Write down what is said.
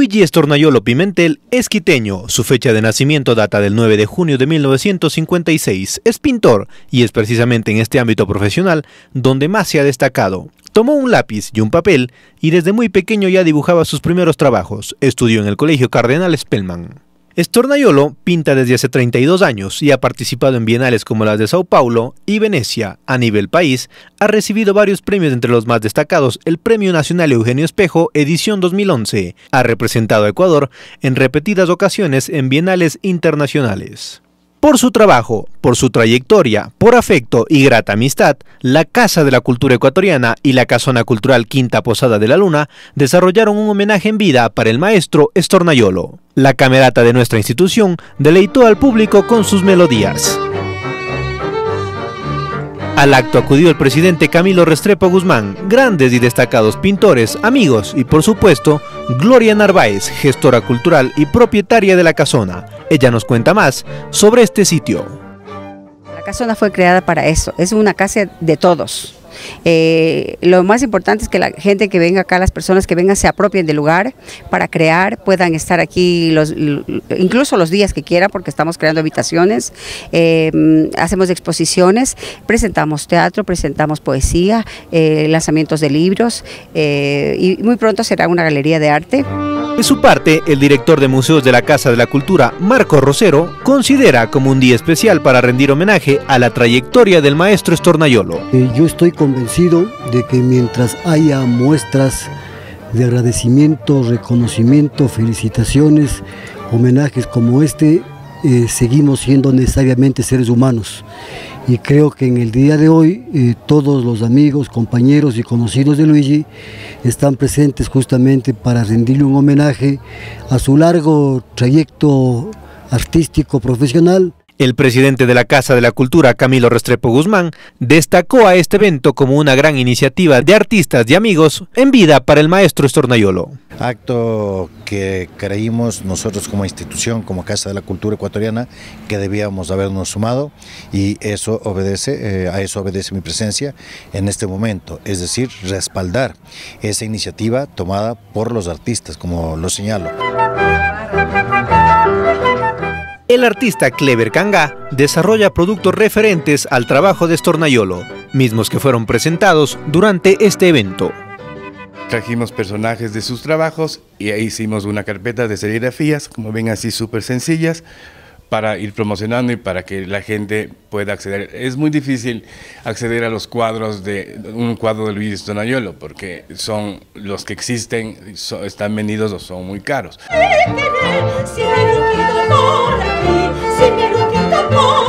Luigi Stornaiolo Pimentel es quiteño. Su fecha de nacimiento data del 9 de junio de 1956. Es pintor y es precisamente en este ámbito profesional donde más se ha destacado. Tomó un lápiz y un papel y desde muy pequeño ya dibujaba sus primeros trabajos. Estudió en el Colegio Cardenal Spellman. Stornaiolo pinta desde hace 32 años y ha participado en bienales como las de Sao Paulo y Venecia. A nivel país, ha recibido varios premios, entre los más destacados el Premio Nacional Eugenio Espejo, edición 2011. Ha representado a Ecuador en repetidas ocasiones en bienales internacionales. Por su trabajo, por su trayectoria, por afecto y grata amistad, la Casa de la Cultura Ecuatoriana y la Casona Cultural Quinta Posada de la Luna desarrollaron un homenaje en vida para el maestro Stornaiolo. La camerata de nuestra institución deleitó al público con sus melodías. Al acto acudió el presidente Camilo Restrepo Guzmán, grandes y destacados pintores, amigos y por supuesto Gloria Narváez, gestora cultural y propietaria de la Casona. Ella nos cuenta más sobre este sitio. La Casona fue creada para eso, es una casa de todos. Lo más importante es que la gente que venga acá, las personas que vengan se apropien del lugar para crear, puedan estar aquí incluso los días que quieran, porque estamos creando habitaciones, hacemos exposiciones, presentamos teatro, presentamos poesía, lanzamientos de libros y muy pronto será una galería de arte. De su parte, el director de museos de la Casa de la Cultura, Marco Rosero, considera como un día especial para rendir homenaje a la trayectoria del maestro Stornaiolo. Yo estoy convencido de que mientras haya muestras de agradecimiento, reconocimiento, felicitaciones, homenajes como este, seguimos siendo necesariamente seres humanos. Y creo que en el día de hoy todos los amigos, compañeros y conocidos de Luigi están presentes justamente para rendirle un homenaje a su largo trayecto artístico profesional. El presidente de la Casa de la Cultura, Camilo Restrepo Guzmán, destacó a este evento como una gran iniciativa de artistas y amigos en vida para el maestro Stornaiolo. Acto que creímos nosotros como institución, como Casa de la Cultura Ecuatoriana, que debíamos habernos sumado, y eso obedece, a eso obedece mi presencia en este momento, es decir, respaldar esa iniciativa tomada por los artistas, como lo señalo. El artista Clever Kanga desarrolla productos referentes al trabajo de Stornaiolo, mismos que fueron presentados durante este evento. Trajimos personajes de sus trabajos y ahí hicimos una carpeta de serigrafías, como ven, así súper sencillas, para ir promocionando y para que la gente pueda acceder. Es muy difícil acceder a los cuadros de un cuadro de Luigi Stornaiolo porque son los que existen, están vendidos o son muy caros.